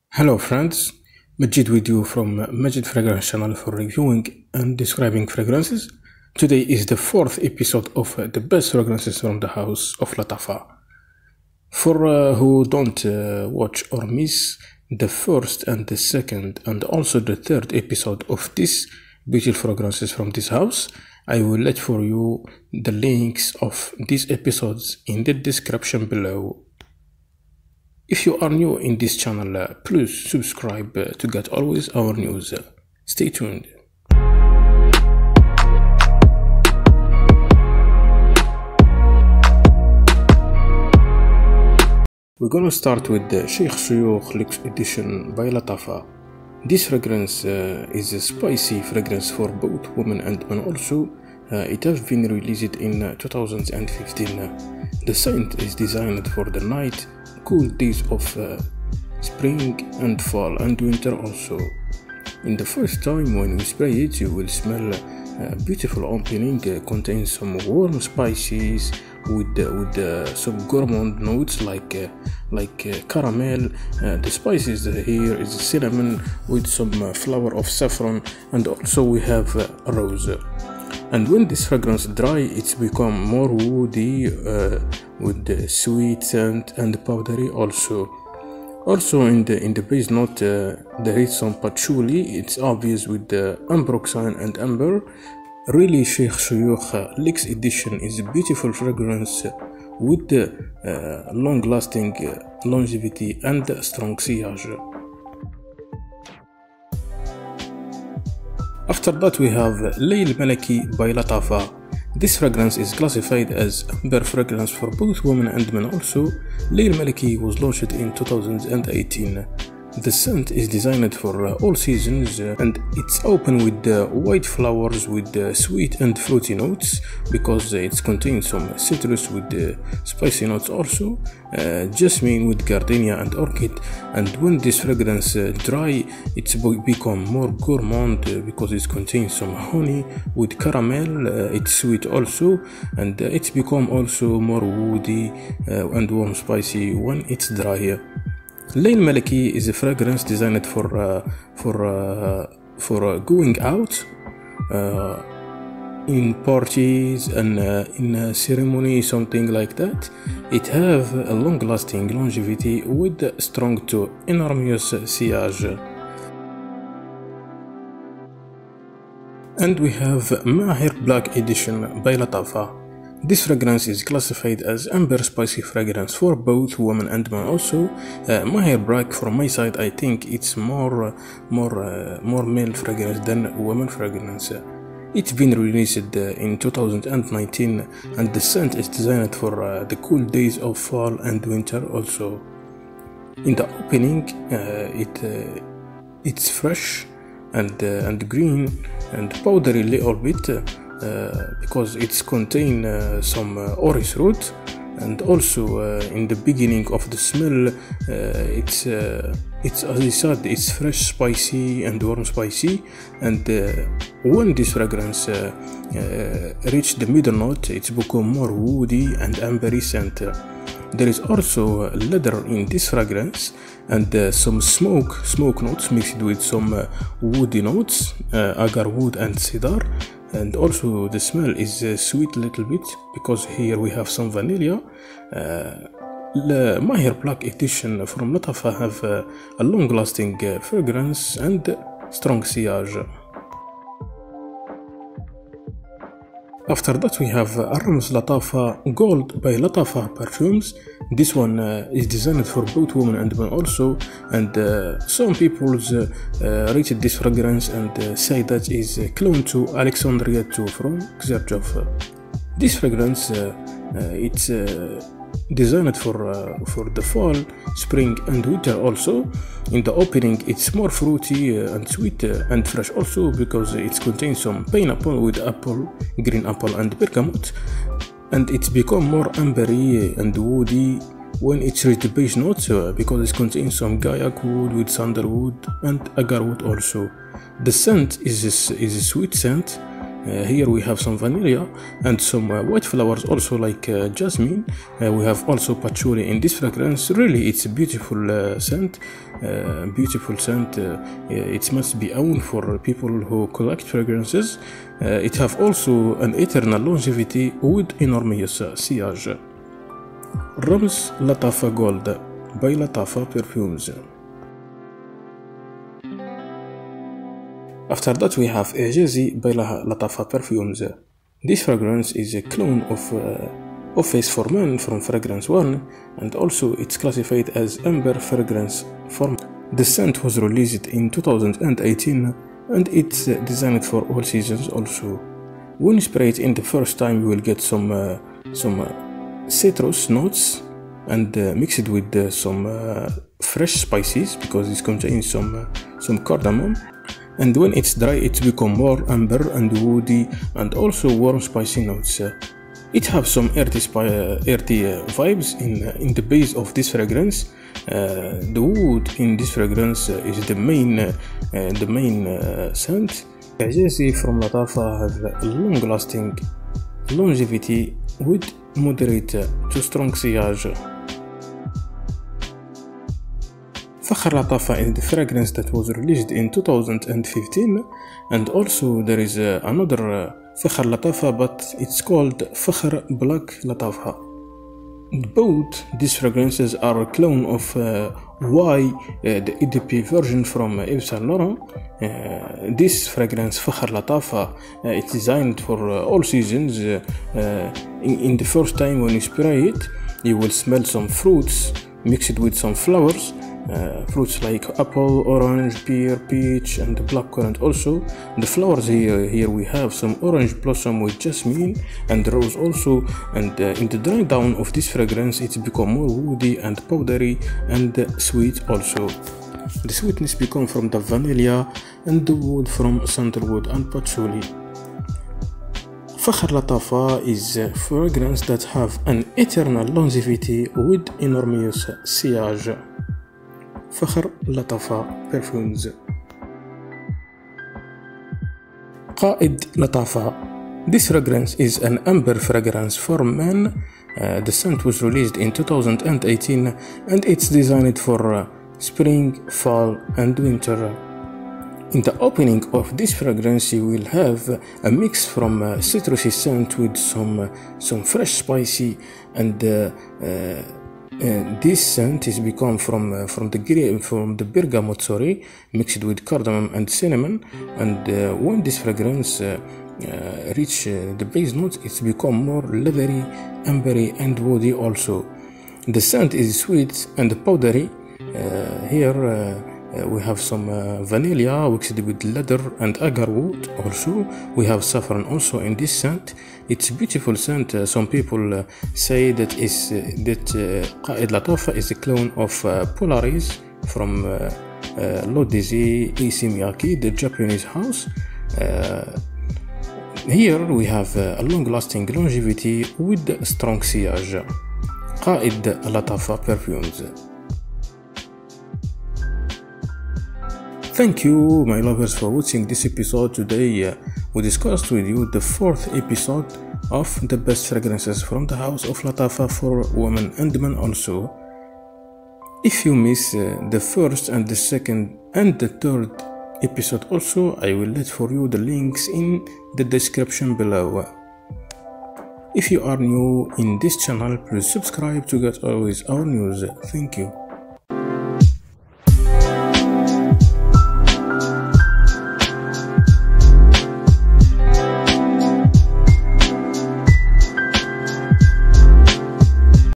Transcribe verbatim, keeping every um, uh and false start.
Hello friends, Majid with you from Majid Fragrance channel for reviewing and describing fragrances. Today is the fourth episode of uh, the best fragrances from the house of Lattafa. For uh, who don't uh, watch or miss the first and the second and also the third episode of this beautiful fragrances from this house, I will let for you the links of these episodes in the description below. If you are new in this channel, uh, please subscribe uh, to get always our news. Uh, stay tuned. We're gonna start with the Sheikh Shuyukh Luxe Edition by Lattafa. This fragrance uh, is a spicy fragrance for both women and men also. Uh, it has been released in uh, two thousand fifteen. The scent is designed for the night, cool days of uh, spring and fall and winter also. In the first time when we spray it, you will smell a beautiful opening, uh, contains some warm spices with uh, with uh, some gourmand notes like uh, like uh, caramel. Uh, the spices here is cinnamon with some uh, flower of saffron, and also we have uh, rose. And when this fragrance dry, it's become more woody uh, with the sweet scent and powdery also. Also in the in the base note uh, there is some patchouli. It's obvious with the ambroxan and amber. Really, Sheikh Shuyukh Luxe Edition is a beautiful fragrance with the uh, long-lasting uh, longevity and strong sillage. After that we have Layl Malaki by Lattafa. This fragrance is classified as amber fragrance for both women and men also. Layl Malaki was launched in two thousand eighteen. The scent is designed for uh, all seasons uh, and it's open with uh, white flowers with uh, sweet and fruity notes because uh, it contains some citrus with uh, spicy notes also, uh, jasmine with gardenia and orchid. And when this fragrance uh, dry, it's become more gourmand uh, because it contains some honey with caramel. Uh, it's sweet also, and uh, it's become also more woody uh, and warm spicy when it's dry. Layl Malaki is a fragrance designed for uh, for uh, for uh, going out uh, in parties and uh, in a ceremony, something like that. It have a long-lasting longevity with strong to enormous sillage. And we have Mahir Black Edition by Lattafa. This fragrance is classified as amber spicy fragrance for both women and men also. Uh, Mahir Black, from my side, I think it's more uh, more uh, more male fragrance than women fragrance. Uh, it's been released uh, in two thousand nineteen, and the scent is designed for uh, the cool days of fall and winter also. In the opening, uh, it uh, it's fresh and uh, and green and powdery little bit. Uh, Uh, because it's contain uh, some uh, orris root, and also uh, in the beginning of the smell uh, it's uh, it's as I said, it's fresh, spicy and warm spicy. And uh, when this fragrance uh, uh, reach the middle note, it's become more woody and ambery scent. There is also leather in this fragrance and uh, some smoke smoke notes mixed with some uh, woody notes, uh, agar wood and cedar. And also the smell is uh, sweet little bit because here we have some vanilla. Uh, the Mahir Black Edition from Lattafa have uh, a long-lasting uh, fragrance and strong sillage. After that we have Arms Lattafa Gold by Lattafa Perfumes. This one uh, is designed for both women and men also, and uh, some people uh, uh, rated this fragrance and uh, say that is a clone to Alexandria two from Xerjoff. This fragrance uh, uh, it's uh, designed for uh, for the fall, spring and winter also. In the opening it's more fruity uh, and sweet uh, and fresh also because it contains some pineapple with apple, green apple and bergamot, and it's become more ambery and woody when it's reached the base notes uh, because it contains some gaiac wood with sandalwood and agar wood also. The scent is a, is a sweet scent Uh, here we have some vanilla and some uh, white flowers also, like uh, jasmine. Uh, we have also patchouli in this fragrance. Really, it's a beautiful uh, scent. Uh, beautiful scent. Uh, it must be owned for people who collect fragrances. Uh, it have also an eternal longevity with enormous uh, sillage. Rams Latafa Gold by Latafa Perfumes. After that we have Ejazi by Latafa Perfumes. This fragrance is a clone of uh, Office for Men from Fragrance one, and also it's classified as Amber Fragrance for Men. The scent was released in two thousand eighteen and it's uh, designed for all seasons also. When you spray it in the first time you will get some uh, some uh, citrus notes and uh, mixed with uh, some uh, fresh spices, because it contains some uh, some cardamom. And when it's dry, it becomes more amber and woody and also warm spicy notes. Uh, it has some earthy, uh, earthy uh, vibes in, uh, in the base of this fragrance. Uh, the wood in this fragrance uh, is the main, uh, uh, the main uh, scent. Ejazi from Latafa has a long-lasting longevity with moderate uh, to strong sillage. Fakhr Latafa is the fragrance that was released in two thousand fifteen, and also there is uh, another uh, Fakhr Latafa, but it's called Fakhr Black Latafa. Both these fragrances are a clone of uh, Y, uh, the E D P version from uh, Yves Saint Laurent. Uh, this fragrance Fakhr Latafa, uh, it's designed for uh, all seasons. Uh, uh, in, in the first time when you spray it, you will smell some fruits mixed with some flowers. Uh, fruits like apple, orange, pear, peach and blackcurrant also. The flowers here, here we have some orange blossom with jasmine and rose also, and uh, in the dry down of this fragrance it's become more woody and powdery and uh, sweet also. The sweetness becomes from the vanilla and the wood from sandalwood and patchouli. Fakhr Latafa is a fragrance that have an eternal longevity with enormous sillage. Fakhr Latafa Perfumes. Qaid Latafa. This fragrance is an amber fragrance for men. Uh, the scent was released in two thousand eighteen and it's designed for uh, spring, fall and winter. In the opening of this fragrance you will have a mix from uh, citrusy scent with some, uh, some fresh spicy, and uh, uh, Uh, this scent is become from uh, from the from the bergamot, sorry, mixed with cardamom and cinnamon. And uh, when this fragrance uh, uh, reach uh, the base notes, it's become more leathery, ambery and woody also. The scent is sweet and powdery. Uh, here uh, uh, we have some uh, vanilla mixed with leather and agar wood also. We have saffron also in this scent. It's a beautiful scent. Uh, some people uh, say that is uh, that uh, Qaid Latafa is a clone of uh, Polaris from uh, uh, L'Odyssée A C Miyake, the Japanese house. Uh, here we have uh, a long-lasting longevity with strong sillage. Qaid Latafa Perfumes. Thank you, my lovers, for watching this episode. Today uh, we discussed with you the fourth episode of the best fragrances from the house of Latafa for women and men also. If you miss uh, the first and the second and the third episode also, I will let for you the links in the description below. If you are new in this channel, please subscribe to get always our news. Thank you.